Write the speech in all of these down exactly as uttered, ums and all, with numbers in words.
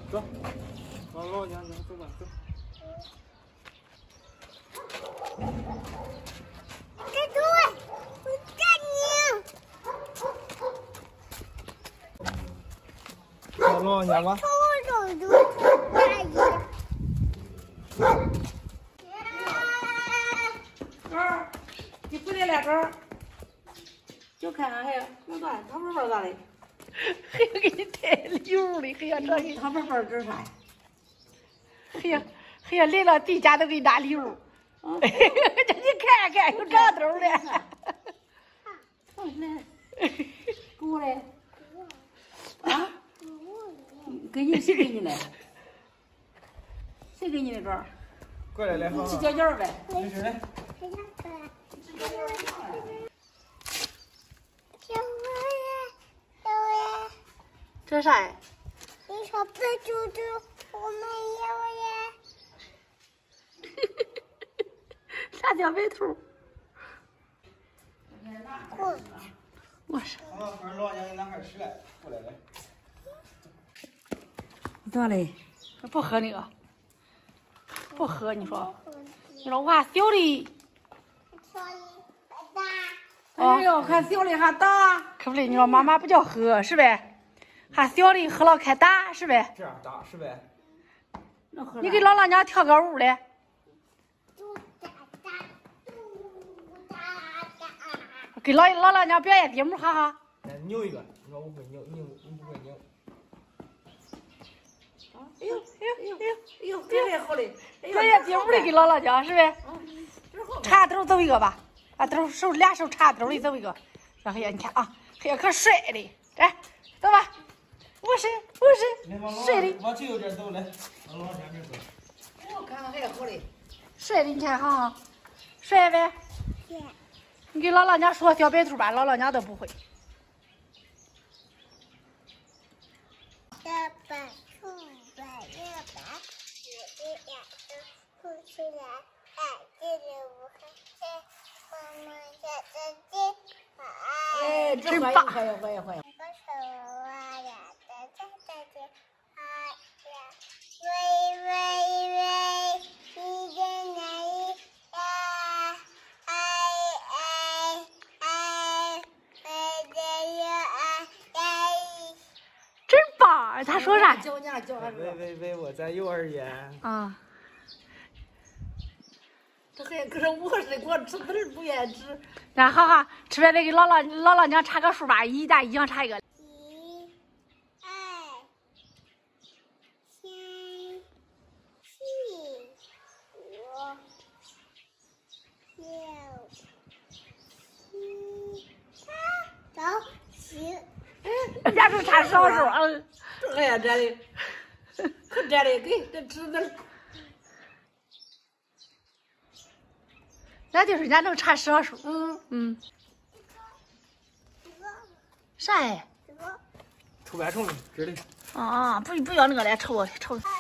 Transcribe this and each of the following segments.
走，往老家那走吧，走。 这对，我干你。 往老家吧。 抽手就大姨。 哥，你回来了，哥。就看看还有咋的，他不玩咋的？ 还要给你带礼物的，还要这个， 他不玩这啥呀？ 还要还要来了地家都给你拿礼物。这你看看有长头的。 来，给我来。啊？给你谁给你的？谁给你的这儿？ 过来来， 你好好。 吃脚脚呗。 没事来。 小花呀，小呀， 这是啥呀？ 你说不猪猪，我没有呀。 啥叫白兔？ 滚！ 我是。 好，把老家给男孩吃来，过来来。 咋嘞？ 不喝那个，不喝。你说，你说娃小的， 小的大。 哎呦，还小的还大。 可不嘞？你说妈妈不叫喝是呗？还小的喝了开打是呗？ 这样打是呗？ 你给姥姥娘跳个舞嘞？ 嘟哒哒，嘟哒哒。 给姥姥姥娘表演节目哈哈。 来扭一个，你说我会扭，扭你不会扭。 哎呦哎呦哎呦哎呦，这还好嘞！ 表演节目的给姥姥娘是呗？插兜走一个吧，把兜手俩手插兜里走一个。然后呀，你看啊，哎呀可帅的，来走吧，我是我是帅的， 往最右边走来，往老家这走。 我看看还好嘞。 帅的你看哈，帅呗。你给姥姥娘说小白兔吧，姥姥娘都不会。 小白兔白呀白，你一两只兔起来，哎，这里我看见妈妈家的鸡排。 哎，这欢迎欢迎欢迎欢迎。 我手啊呀，哒哒哒哒，哎呀，喂喂喂，你在哪里呀？哎哎哎，我在这啊哎。 真棒！他说啥？ 叫娘叫俺喂喂喂，我在幼儿园。 啊， 这还跟着我似的，我吃字儿不愿意吃。 那好好，吃饭得给姥姥姥姥娘插个数吧，一大一样插一个。 一、二、三、四、五、六、七、八、九、十。 人家是插少数，嗯。 这呀，这里，可这里给这吃的。 那就是人家能插少数。 嗯嗯。啥呀？ 臭白虫的，这里。 啊，不不要那个来臭臭。 二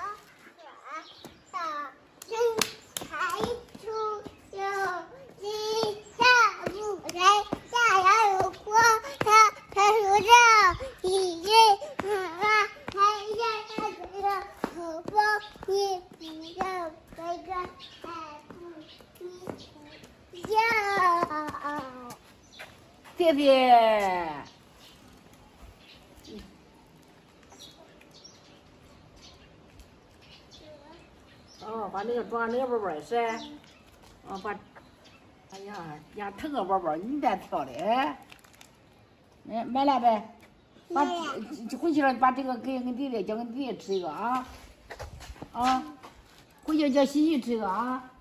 两小生财出有吉下五财下羊有锅他他说这一日妈妈还下他这个可风你不要这个还不你要爹爹。哦，把那个装那个包包噻，哦把，哎呀呀腾个包包，你别挑的哎，买买了呗，把回去了把这个给俺弟弟，叫俺弟弟吃一个啊，啊，回去叫西西吃一个啊，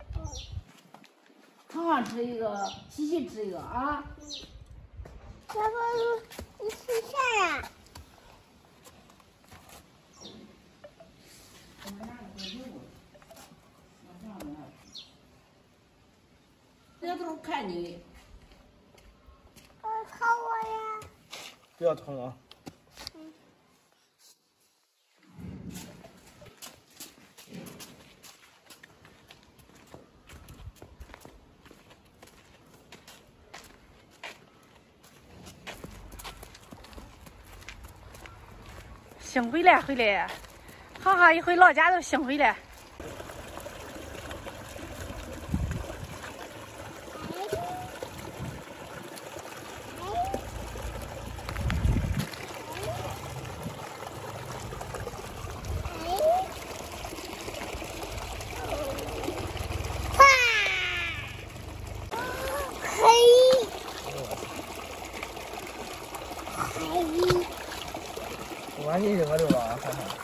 糖糖吃一个，西西吃一个啊。 爸爸，你吃啥呀？ 人家都是看你的。 我靠我呀！ 不要疼啊！ 兴回来回来，哈哈，一回老家都兴回来。 我进去我就往看看。